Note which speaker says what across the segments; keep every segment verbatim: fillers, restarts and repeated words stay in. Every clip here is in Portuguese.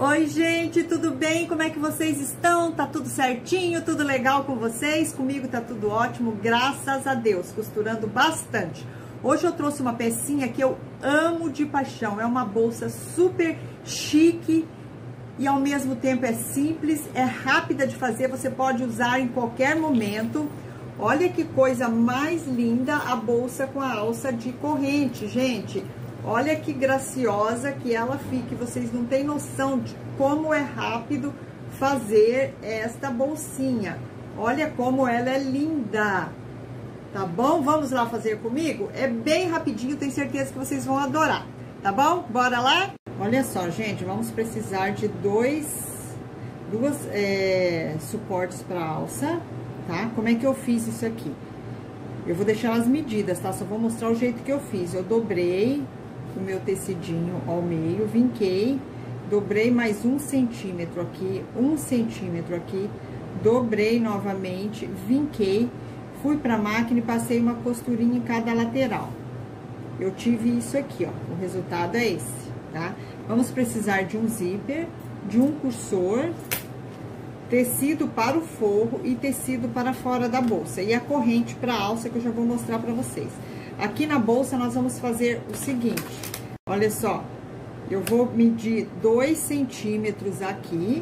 Speaker 1: Oi, gente, tudo bem? Como é que vocês estão? Tá tudo certinho? Tudo legal com vocês? Comigo tá tudo ótimo, graças a Deus, costurando bastante. Hoje eu trouxe uma pecinha que eu amo de paixão. É uma bolsa super chique e ao mesmo tempo é simples, é rápida de fazer, você pode usar em qualquer momento. Olha que coisa mais linda a bolsa com a alça de corrente, gente. Olha que graciosa que ela fica, vocês não têm noção de como é rápido fazer esta bolsinha. Olha como ela é linda, tá bom? Vamos lá fazer comigo? É bem rapidinho, tenho certeza que vocês vão adorar, tá bom? Bora lá? Olha só, gente, vamos precisar de dois, duas é, suportes para alça, tá? Como é que eu fiz isso aqui? Eu vou deixar as medidas, tá? Só vou mostrar o jeito que eu fiz. Eu dobrei o meu tecidinho ao meio, vinquei, dobrei mais um centímetro aqui, um centímetro aqui, dobrei novamente, vinquei, fui pra máquina e passei uma costurinha em cada lateral. Eu tive isso aqui, ó, o resultado é esse, tá? Vamos precisar de um zíper, de um cursor, tecido para o forro e tecido para fora da bolsa. E a corrente para alça que eu já vou mostrar para vocês. Aqui na bolsa nós vamos fazer o seguinte, olha só, eu vou medir dois centímetros aqui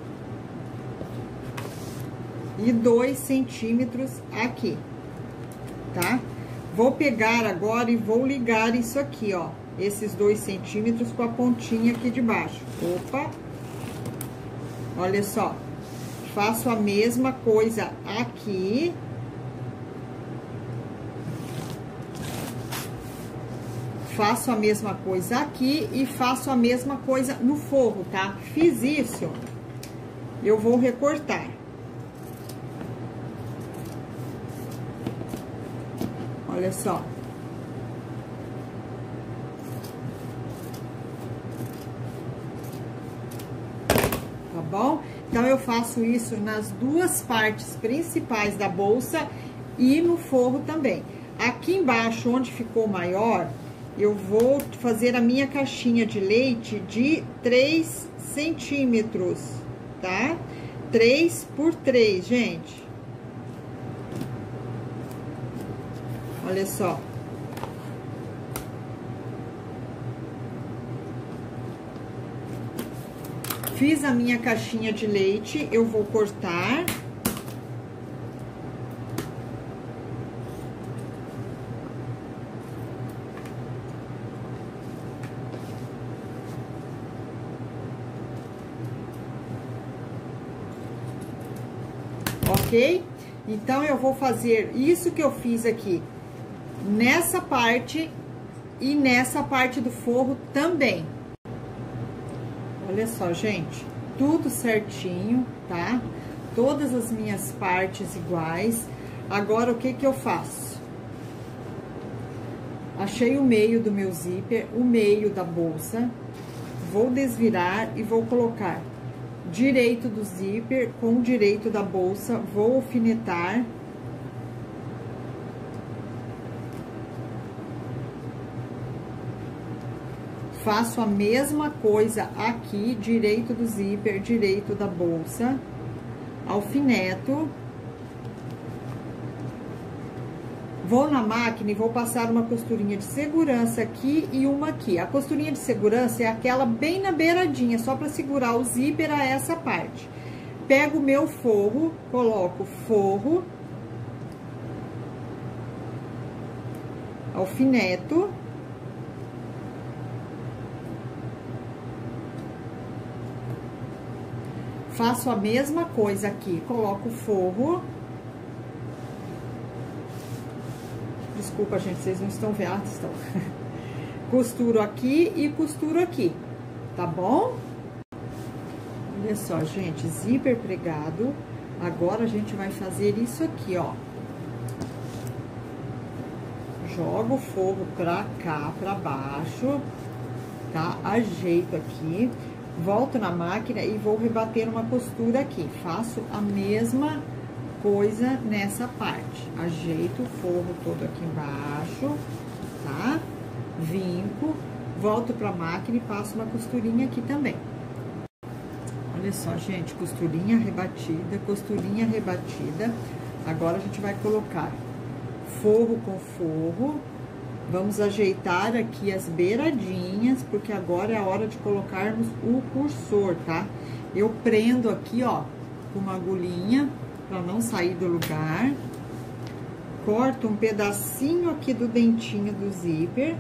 Speaker 1: e dois centímetros aqui, tá? Vou pegar agora e vou ligar isso aqui, ó, esses dois centímetros com a pontinha aqui de baixo. Opa! Olha só, faço a mesma coisa aqui. Faço a mesma coisa aqui e faço a mesma coisa no forro, tá? Fiz isso, eu vou recortar. Olha só. Tá bom? Então, eu faço isso nas duas partes principais da bolsa e no forro também. Aqui embaixo, onde ficou maior, eu vou fazer a minha caixinha de leite de três centímetros, tá? três por três, gente. Olha só. Fiz a minha caixinha de leite, eu vou cortar. Ok? Então, eu vou fazer isso que eu fiz aqui nessa parte e nessa parte do forro também. Olha só, gente, tudo certinho, tá? Todas as minhas partes iguais. Agora, o que que eu faço? Achei o meio do meu zíper, o meio da bolsa. Vou desvirar e vou colocar direito do zíper com o direito da bolsa, vou alfinetar. Faço a mesma coisa aqui, direito do zíper, direito da bolsa, alfineto. Vou na máquina e vou passar uma costurinha de segurança aqui e uma aqui. A costurinha de segurança é aquela bem na beiradinha, só para segurar o zíper a essa parte. Pego o meu forro, coloco forro, alfineto. Faço a mesma coisa aqui, coloco forro. Desculpa, gente, vocês não estão vendo, ah, estão. Costuro aqui e costuro aqui, tá bom? Olha só, gente, zíper pregado. Agora, a gente vai fazer isso aqui, ó. Jogo o forro pra cá, pra baixo, tá? Ajeito aqui, volto na máquina e vou rebater uma costura aqui. Faço a mesma coisa nessa parte. Ajeito o forro todo aqui embaixo, tá? Vinco, volto pra máquina e passo uma costurinha aqui também. Olha só, gente, costurinha rebatida, costurinha rebatida. Agora a gente vai colocar forro com forro. Vamos ajeitar aqui as beiradinhas, porque agora é a hora de colocarmos o cursor, tá? Eu prendo aqui, ó, com uma agulhinha, pra não sair do lugar. Corto um pedacinho aqui do dentinho do zíper.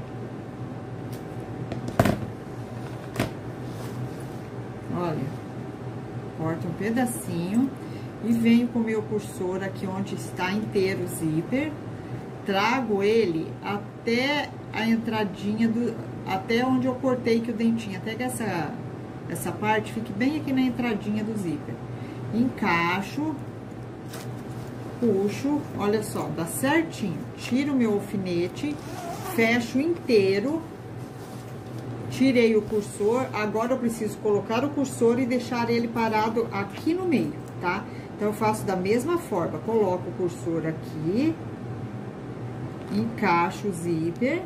Speaker 1: Olha. Corto um pedacinho e venho com o meu cursor aqui onde está inteiro o zíper, trago ele até a entradinha do, até onde eu cortei que o dentinho, até que essa, essa parte fique bem aqui na entradinha do zíper. Encaixo, puxo, olha só, dá certinho, tiro o meu alfinete, fecho inteiro. Tirei o cursor, agora eu preciso colocar o cursor e deixar ele parado aqui no meio, tá? Então, eu faço da mesma forma, coloco o cursor aqui, encaixo o zíper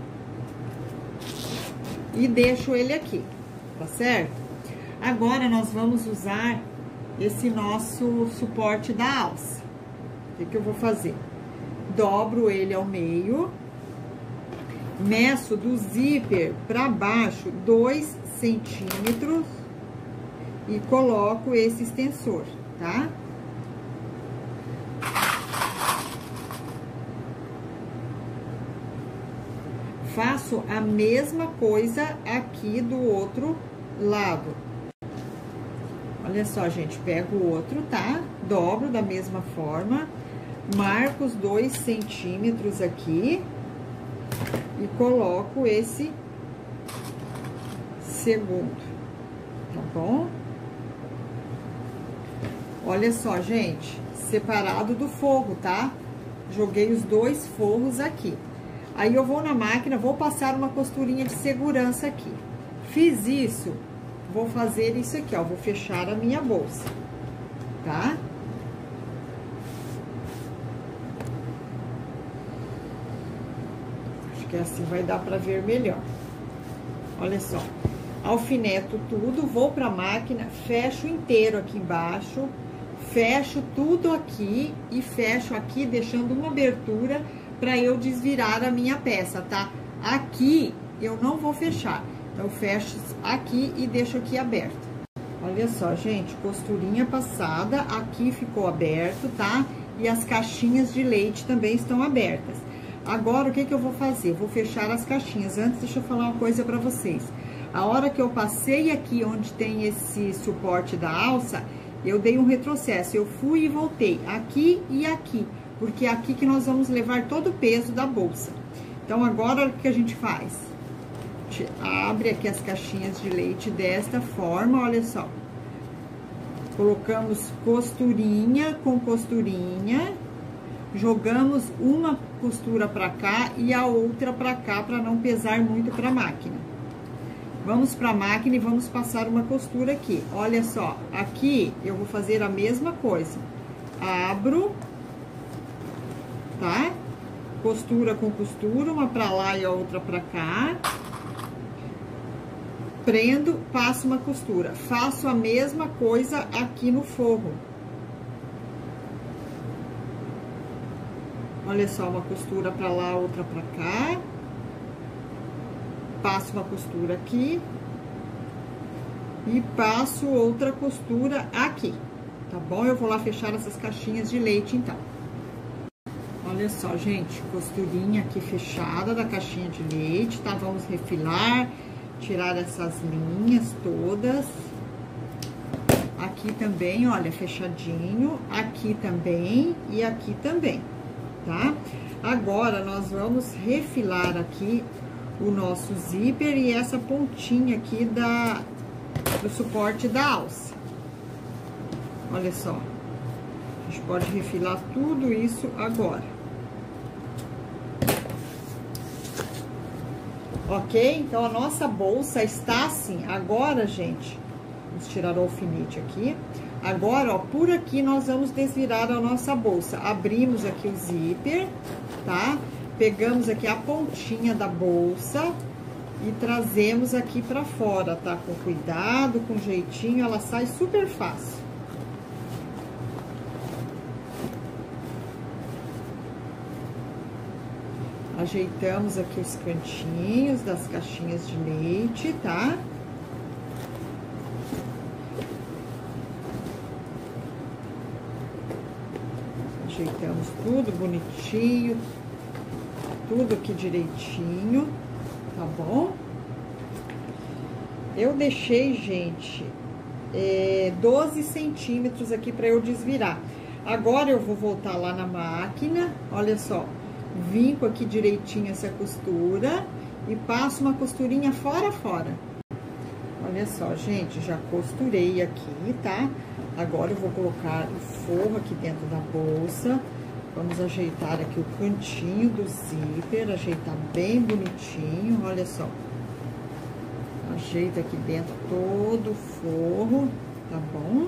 Speaker 1: e deixo ele aqui, tá certo? Agora, nós vamos usar esse nosso suporte da alça. O que que eu vou fazer? Dobro ele ao meio. Meço do zíper para baixo dois centímetros e coloco esse extensor, tá? Faço a mesma coisa aqui do outro lado. Olha só, gente, pego o outro, tá? Dobro da mesma forma, marco os dois centímetros aqui. E coloco esse segundo, tá bom? Olha só, gente, separado do forro, tá? Joguei os dois forros aqui. Aí, eu vou na máquina, vou passar uma costurinha de segurança aqui. Fiz isso, vou fazer isso aqui, ó, vou fechar a minha bolsa, tá? Que assim vai dar pra ver melhor. Olha só, alfineto tudo, vou pra máquina, fecho inteiro aqui embaixo, fecho tudo aqui e fecho aqui, deixando uma abertura pra eu desvirar a minha peça, tá? Aqui eu não vou fechar, então eu fecho aqui e deixo aqui aberto. Olha só, gente, costurinha passada, aqui ficou aberto, tá? E as caixinhas de leite também estão abertas. Agora, o que que eu vou fazer? Vou fechar as caixinhas. Antes, deixa eu falar uma coisa pra vocês. A hora que eu passei aqui onde tem esse suporte da alça, eu dei um retrocesso. Eu fui e voltei aqui e aqui, porque é aqui que nós vamos levar todo o peso da bolsa. Então, agora, o que a gente faz? A gente abre aqui as caixinhas de leite desta forma, olha só. Colocamos costurinha com costurinha. Jogamos uma costura pra cá e a outra pra cá, pra não pesar muito pra máquina. Vamos pra máquina e vamos passar uma costura aqui. Olha só, aqui eu vou fazer a mesma coisa. Abro, tá? Costura com costura, uma pra lá e a outra pra cá. Prendo, passo uma costura. Faço a mesma coisa aqui no forro. Olha só, uma costura pra lá, outra pra cá. Passo uma costura aqui. E passo outra costura aqui, tá bom? Eu vou lá fechar essas caixinhas de leite, então. Olha só, gente, costurinha aqui fechada da caixinha de leite, tá? Vamos refilar, tirar essas linhas todas. Aqui também, olha, fechadinho. Aqui também e aqui também. Tá? Agora, nós vamos refilar aqui o nosso zíper e essa pontinha aqui da, do suporte da alça. Olha só. A gente pode refilar tudo isso agora. Ok? Então, a nossa bolsa está assim. Agora, gente, vamos tirar o alfinete aqui. Agora, ó, por aqui nós vamos desvirar a nossa bolsa. Abrimos aqui o zíper, tá? Pegamos aqui a pontinha da bolsa e trazemos aqui pra fora, tá? Com cuidado, com jeitinho, ela sai super fácil. Ajeitamos aqui os cantinhos das caixinhas de leite, tá? Ajeitamos tudo bonitinho, tudo aqui direitinho, tá bom? Eu deixei, gente, é, doze centímetros aqui pra eu desvirar. Agora eu vou voltar lá na máquina, olha só. Vinco aqui direitinho essa costura e passo uma costurinha fora fora. Olha só, gente, já costurei aqui, tá? Agora eu vou colocar o forro aqui dentro da bolsa. Vamos ajeitar aqui o cantinho do zíper, ajeitar bem bonitinho, olha só. Ajeita aqui dentro todo o forro, tá bom?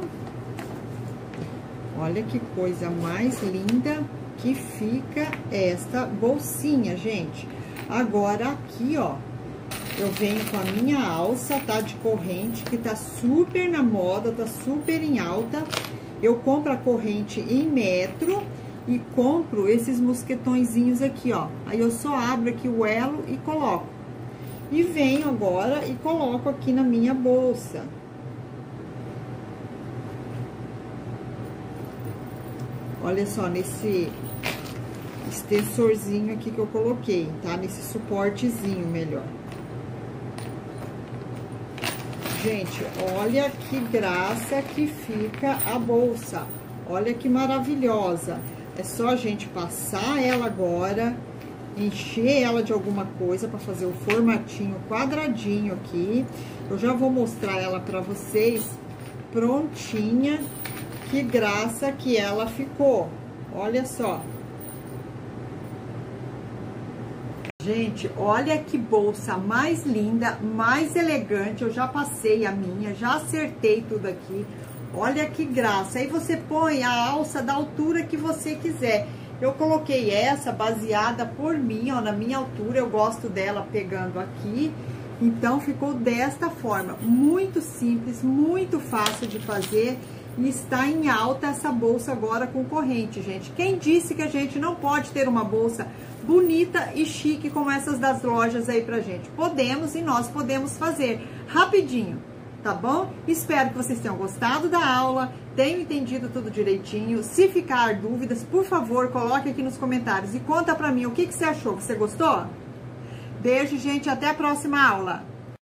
Speaker 1: Olha que coisa mais linda que fica esta bolsinha, gente. Agora aqui, ó, eu venho com a minha alça, tá, de corrente, que tá super na moda, tá super em alta. Eu compro a corrente em metro e compro esses mosquetõezinhos aqui, ó. Aí eu só abro aqui o elo e coloco. E venho agora e coloco aqui na minha bolsa. Olha só, nesse extensorzinho aqui que eu coloquei, tá? Nesse suportezinho, melhor. Gente, olha que graça que fica a bolsa. Olha que maravilhosa. É só a gente passar ela agora, encher ela de alguma coisa para fazer o formatinho quadradinho aqui. Eu já vou mostrar ela para vocês prontinha. Que graça que ela ficou. Olha só. Gente, olha que bolsa mais linda, mais elegante. Eu já passei a minha, já acertei tudo aqui. Olha que graça. Aí você põe a alça da altura que você quiser. Eu coloquei essa baseada por mim, ó, na minha altura. Eu gosto dela pegando aqui. Então, ficou desta forma. Muito simples, muito fácil de fazer. E está em alta essa bolsa agora com corrente, gente. Quem disse que a gente não pode ter uma bolsa bonita e chique como essas das lojas aí pra gente? Podemos e nós podemos fazer rapidinho, tá bom? Espero que vocês tenham gostado da aula, tenham entendido tudo direitinho. Se ficar dúvidas, por favor, coloque aqui nos comentários e conta pra mim o que, que você achou. Você gostou? Beijo, gente, até a próxima aula.